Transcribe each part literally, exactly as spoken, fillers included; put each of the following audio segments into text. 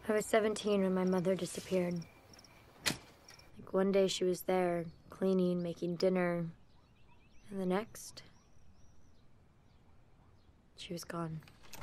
I was seventeen when my mother disappeared. Like one day she was there, cleaning, making dinner, and the next, she was gone.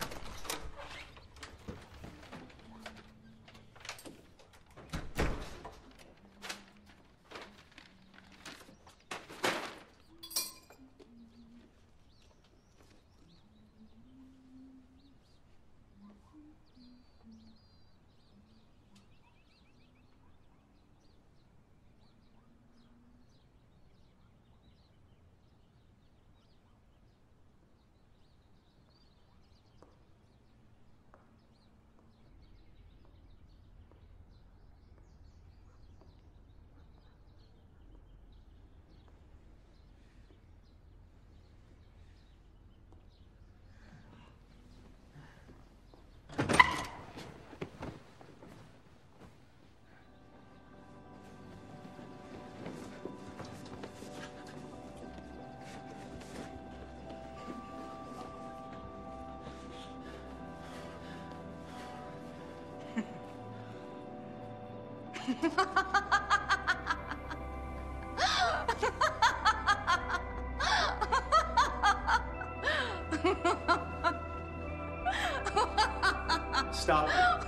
Stop.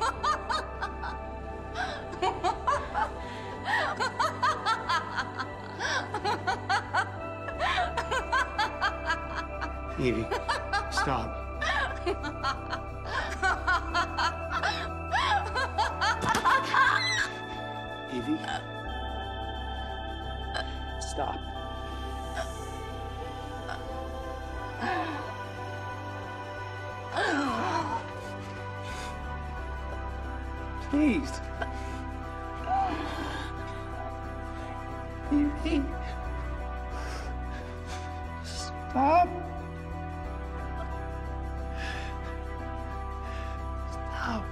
Evie, stop. Evie, stop. Please. Evie. Stop. Stop.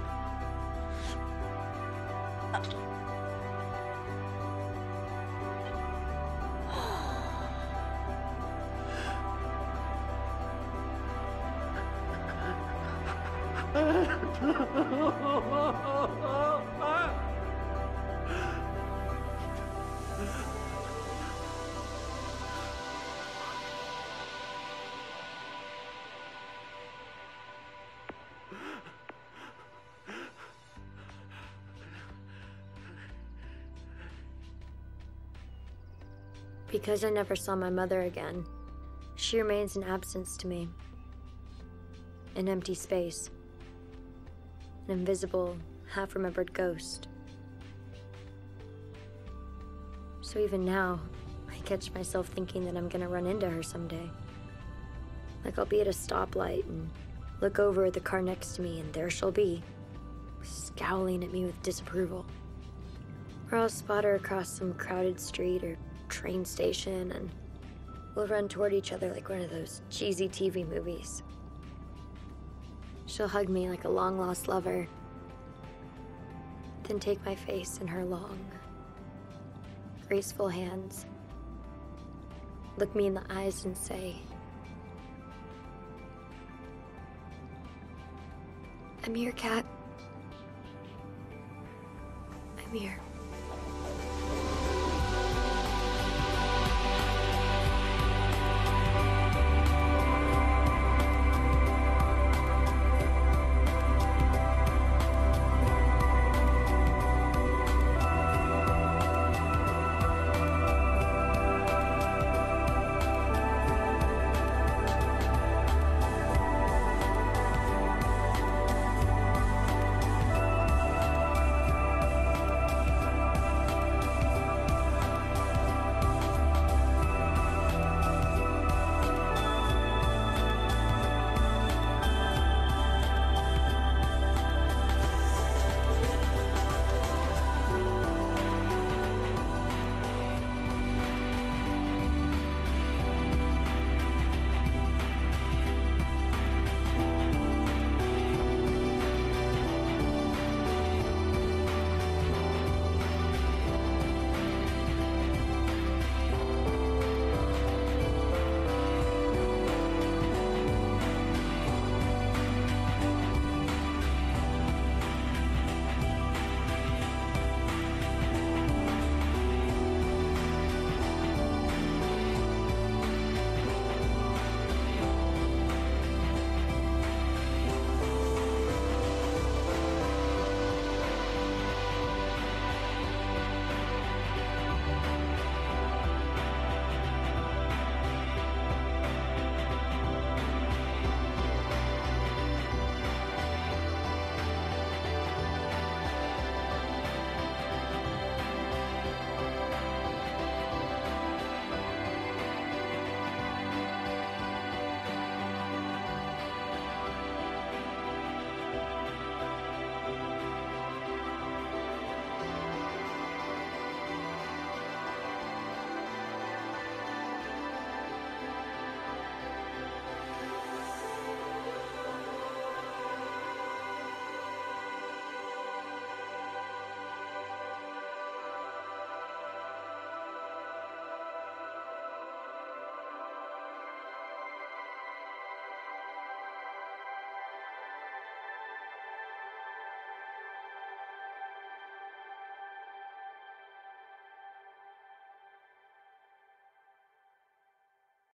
Because I never saw my mother again, she remains an absence to me. An empty space. An invisible, half-remembered ghost. So even now, I catch myself thinking that I'm gonna run into her someday. Like I'll be at a stoplight and look over at the car next to me and there she'll be, scowling at me with disapproval. Or I'll spot her across some crowded street or train station and we'll run toward each other like one of those cheesy T V movies. She'll hug me like a long-lost lover, then take my face in her long, graceful hands, look me in the eyes and say, "I'm here, Kat. I'm here."